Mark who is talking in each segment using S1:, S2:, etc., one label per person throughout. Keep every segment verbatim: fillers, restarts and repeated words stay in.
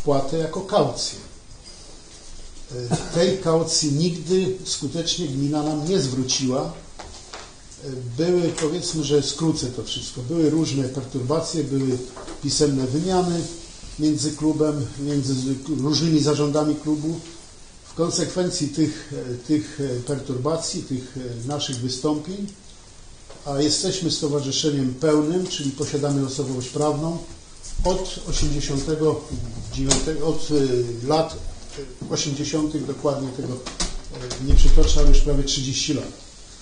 S1: wpłatę jako kaucję. Tej kaucji nigdy skutecznie gmina nam nie zwróciła. Były, powiedzmy, że skrócę to wszystko, były różne perturbacje, były pisemne wymiany między klubem, między różnymi zarządami klubu. W konsekwencji tych, tych perturbacji, tych naszych wystąpień, a jesteśmy stowarzyszeniem pełnym, czyli posiadamy osobowość prawną, od osiemdziesiątego dziewiątego, od lat osiemdziesiątych dokładnie tego nie przytoczę, ale już prawie trzydzieści lat.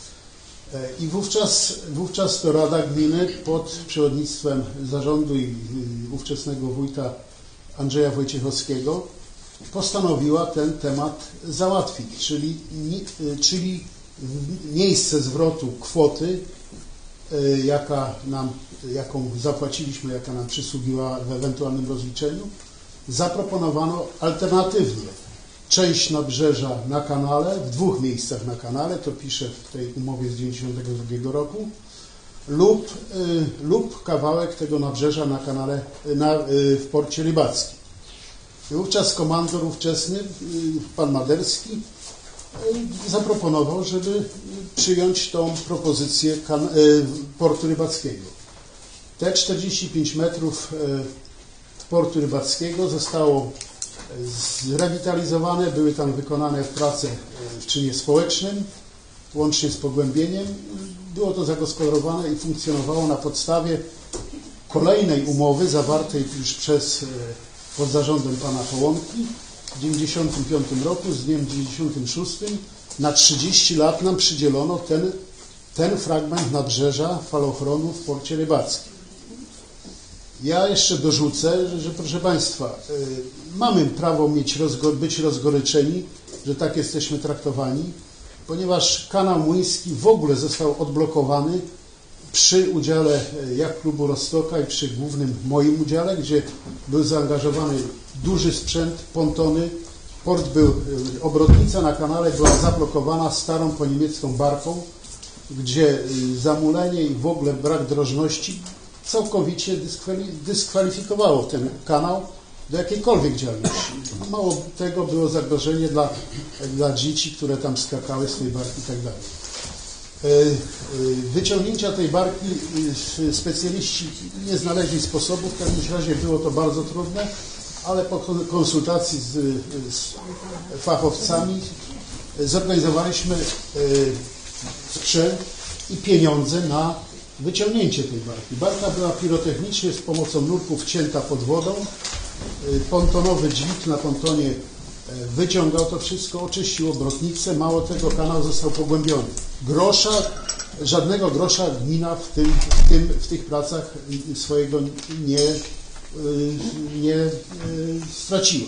S1: I wówczas, wówczas to Rada Gminy pod przewodnictwem zarządu i ówczesnego wójta Andrzeja Wojciechowskiego postanowiła ten temat załatwić, czyli, czyli miejsce zwrotu kwoty, jaka nam, jaką zapłaciliśmy, jaka nam przysługiwała w ewentualnym rozliczeniu, zaproponowano alternatywnie. Część nabrzeża na kanale, w dwóch miejscach na kanale, to piszę w tej umowie z dziewięćdziesiątego drugiego roku, lub, y, lub kawałek tego nabrzeża na kanale na, y, w porcie rybackim. I wówczas komandor ówczesny, y, pan Maderski, y, zaproponował, żeby przyjąć tą propozycję kan, y, portu rybackiego. Te czterdzieści pięć metrów y, portu rybackiego zostało zrewitalizowane, były tam wykonane prace w czynie społecznym, łącznie z pogłębieniem. Było to zagospodarowane i funkcjonowało na podstawie kolejnej umowy zawartej już przez, pod zarządem pana Połąki w tysiąc dziewięćset dziewięćdziesiątym piątym roku, z dniem dziewięćdziesiątym szóstym na trzydzieści lat nam przydzielono ten, ten fragment nabrzeża falochronu w porcie rybackim. Ja jeszcze dorzucę, że, że proszę Państwa, y, mamy prawo mieć rozgo, być rozgoryczeni, że tak jesteśmy traktowani, ponieważ kanał Młyński w ogóle został odblokowany przy udziale y, jak klubu Roztoka i przy głównym moim udziale, gdzie był zaangażowany duży sprzęt, pontony, port był, y, obrotnica na kanale była zablokowana starą po niemiecką barką, gdzie y, zamulenie i w ogóle brak drożności całkowicie dyskwalifikowało ten kanał do jakiejkolwiek działalności. Mało tego, było zagrożenie dla, dla dzieci, które tam skakały z tej barki i tak dalej. Wyciągnięcia tej barki specjaliści nie znaleźli sposobu, w każdym razie było to bardzo trudne, ale po konsultacji z, z fachowcami zorganizowaliśmy sprzęt i pieniądze na wyciągnięcie tej barki. Barka była pirotechnicznie z pomocą nurków cięta pod wodą. Pontonowy dźwig na pontonie wyciągał to wszystko, oczyścił obrotnicę. Mało tego, kanał został pogłębiony. Grosza, żadnego grosza gmina w, tym, w, tym, w tych pracach swojego nie, nie straciła.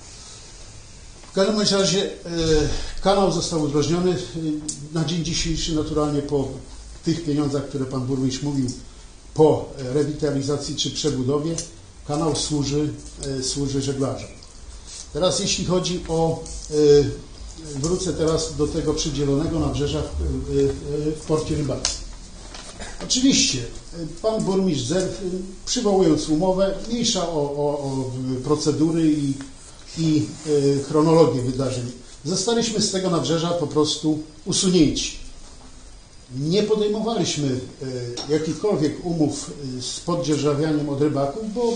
S1: W każdym razie kanał został udrożniony. Na dzień dzisiejszy naturalnie po tych pieniądzach, które pan burmistrz mówił, po rewitalizacji czy przebudowie, kanał służy, służy żeglarzom. Teraz jeśli chodzi o, wrócę teraz do tego przydzielonego nabrzeża w, w porcie rybackim. Oczywiście pan burmistrz Zerw, przywołując umowę, mniejsza o, o, o procedury i, i chronologię wydarzeń. Zostaliśmy z tego nabrzeża po prostu usunięci. Nie podejmowaliśmy e, jakichkolwiek umów z poddzierżawianiem od rybaków, bo,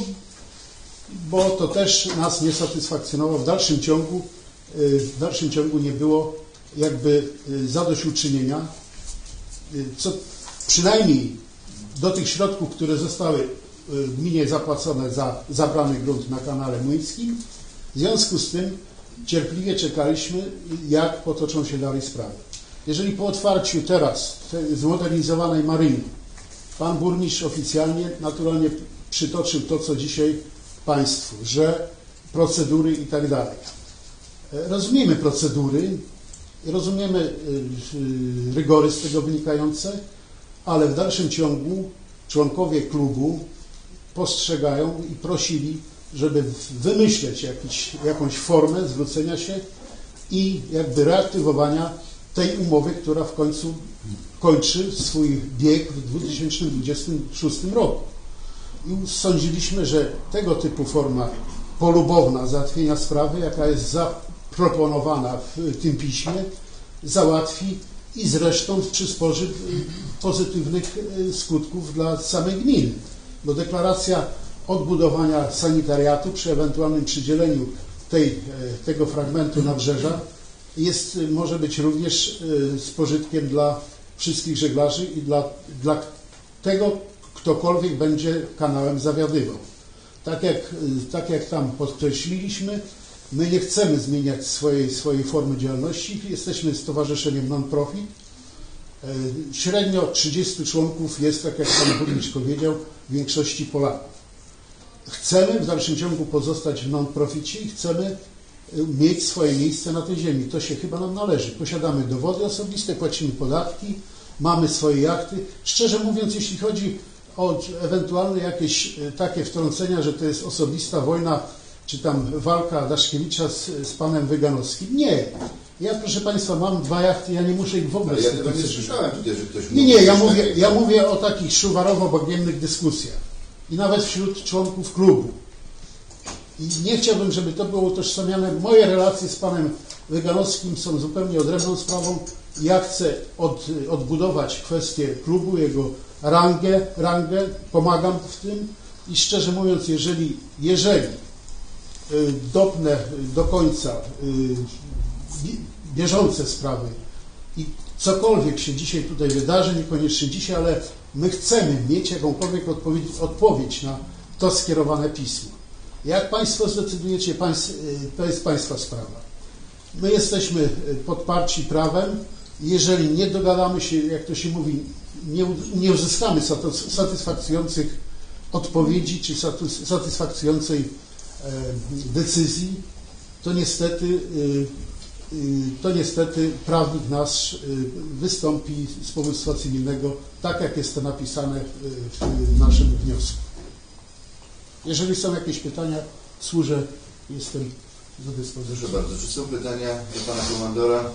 S1: bo to też nas nie satysfakcjonowało. W dalszym ciągu, e, w dalszym ciągu nie było jakby e, zadośćuczynienia, e, co przynajmniej do tych środków, które zostały w gminie zapłacone za zabrany grunt na kanale Młyńskim. W związku z tym cierpliwie czekaliśmy, jak potoczą się dalej sprawy. Jeżeli po otwarciu teraz tej zmodernizowanej maryny pan burmistrz oficjalnie naturalnie przytoczył to, co dzisiaj Państwu, że procedury i tak dalej. Rozumiemy procedury, rozumiemy rygory z tego wynikające, ale w dalszym ciągu członkowie klubu postrzegają i prosili, żeby wymyśleć jakiś, jakąś formę zwrócenia się i jakby reaktywowania tej umowy, która w końcu kończy swój bieg w dwa tysiące dwudziestym szóstym roku. I sądziliśmy, że tego typu forma polubowna załatwienia sprawy, jaka jest zaproponowana w tym piśmie, załatwi i zresztą przysporzy pozytywnych skutków dla samej gminy. Bo deklaracja odbudowania sanitariatu przy ewentualnym przydzieleniu tej, tego fragmentu nabrzeża jest, może być również z pożytkiem dla wszystkich żeglarzy i dla, dla tego, ktokolwiek będzie kanałem zawiadywał. Tak jak, tak jak tam podkreśliliśmy, my nie chcemy zmieniać swojej, swojej formy działalności. Jesteśmy stowarzyszeniem non-profit. Średnio trzydziestu członków jest, tak jak pan burmistrz powiedział, w większości Polaków. Chcemy w dalszym ciągu pozostać w non-proficie i chcemy mieć swoje miejsce na tej ziemi. To się chyba nam należy. Posiadamy dowody osobiste, płacimy podatki, mamy swoje jachty. Szczerze mówiąc, jeśli chodzi o ewentualne jakieś takie wtrącenia, że to jest osobista wojna, czy tam walka Daszkiewicza z, z panem Wyganowskim. Nie. Ja, proszę państwa, mam dwa jachty, ja nie muszę ich w ogóle...
S2: Ale ja tego nie słyszałem tutaj, że ktoś...
S1: Nie, nie, ja mówię, ja mówię o takich szuwarowo-bagiennych dyskusjach. I nawet wśród członków klubu. I nie chciałbym, żeby to było utożsamiane. Moje relacje z panem Wyganowskim są zupełnie odrębną sprawą. Ja chcę od, odbudować kwestię klubu, jego rangę, rangę, pomagam w tym i szczerze mówiąc, jeżeli, jeżeli y, dopnę do końca y, bieżące sprawy i cokolwiek się dzisiaj tutaj wydarzy, niekoniecznie dzisiaj, ale my chcemy mieć jakąkolwiek odpowiedź, odpowiedź na to skierowane pismo. Jak państwo zdecydujecie, to jest państwa sprawa. My jesteśmy podparci prawem. Jeżeli nie dogadamy się, jak to się mówi, nie, nie uzyskamy satysfakcjonujących odpowiedzi czy satysfakcjonującej decyzji, to niestety, to niestety prawnik nasz wystąpi z powództwa cywilnego, tak jak jest to napisane w naszym wniosku. Jeżeli są jakieś pytania, służę, jestem do dyspozycji.
S2: Proszę bardzo, czy są pytania do pana komandora?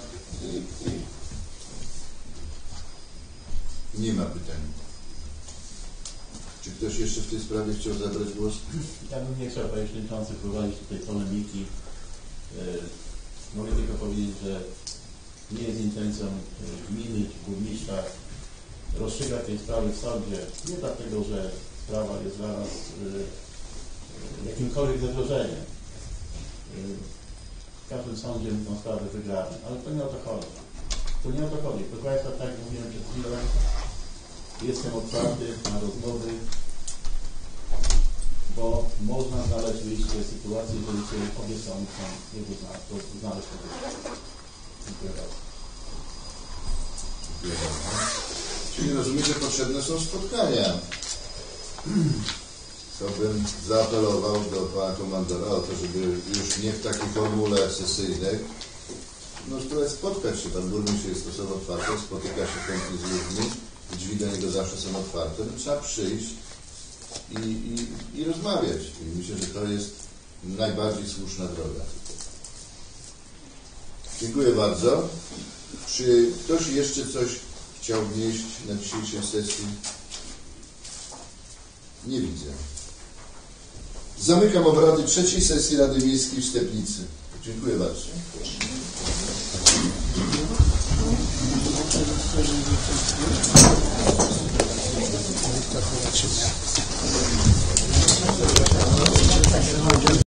S2: Nie ma pytań. Czy ktoś jeszcze w tej sprawie chciał zabrać głos?
S3: Ja bym nie chciał, panie przewodniczący, prowadzić tutaj polemiki. Mogę tylko powiedzieć, że nie jest intencją gminy czy burmistrza rozstrzygać tej sprawy w sądzie. Nie dlatego, że sprawa jest dla nas jakimkolwiek zagrożeniem. W każdym sądzie tą sprawę wygramy, ale to nie o to chodzi. To nie o to chodzi. Proszę państwa, tak jak mówiłem przed chwilą, jestem otwarty na rozmowy, bo można znaleźć wyjście z sytuacji, jeżeli obie strony chcą jego znaleźć podejście. Dziękuję bardzo.
S2: Dziękuję bardzo. Czyli rozumiem, że potrzebne są spotkania. To bym zaapelował do pana komandora o to, żeby już nie w takiej formule sesyjnej, no spróbować spotkać się. Pan burmistrz jest osobą otwartą, spotyka się chętnie z ludźmi, drzwi do niego zawsze są otwarte. No, trzeba przyjść i, i, i rozmawiać. I myślę, że to jest najbardziej słuszna droga. Dziękuję bardzo. Czy ktoś jeszcze coś chciał wnieść na dzisiejszej sesji? Nie widzę. Zamykam obrady trzeciej sesji Rady Miejskiej w Stepnicy. Dziękuję bardzo.